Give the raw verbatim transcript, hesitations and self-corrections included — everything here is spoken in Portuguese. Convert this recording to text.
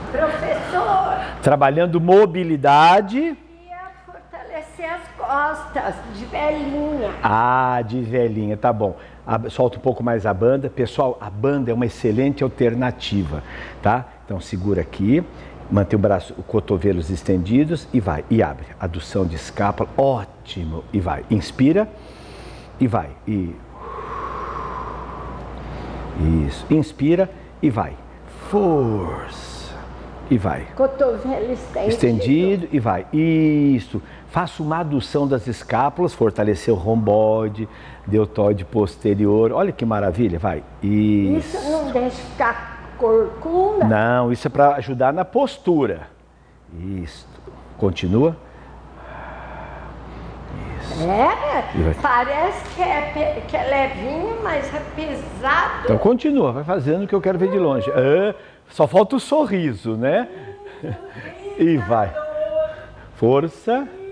Professor, Trabalhando mobilidade. ia fortalecer as costas de velhinha. Ah, de velhinha, tá bom. A- solta um pouco mais a banda. Pessoal, a banda é uma excelente alternativa, tá? Então segura aqui, mantém o braço, os cotovelos estendidos e vai. E abre. Adução de escápula, ótimo. E vai. Inspira e vai. E... Isso. Inspira e vai. Força. E vai. Cotovelo estendido. Estendido e vai. Isso. Faça uma adução das escápulas, fortalecer o romboide, deltoide posterior. Olha que maravilha, vai. Isso. Isso não deixa ficar corcunda? Não, isso é para ajudar na postura. Isso. Continua. Isso. É, E vai. parece que é, pe- que é levinho, mas é pesado. Então continua, vai fazendo o que eu quero ver de longe. Ah, só falta o sorriso, né? E vai. Força.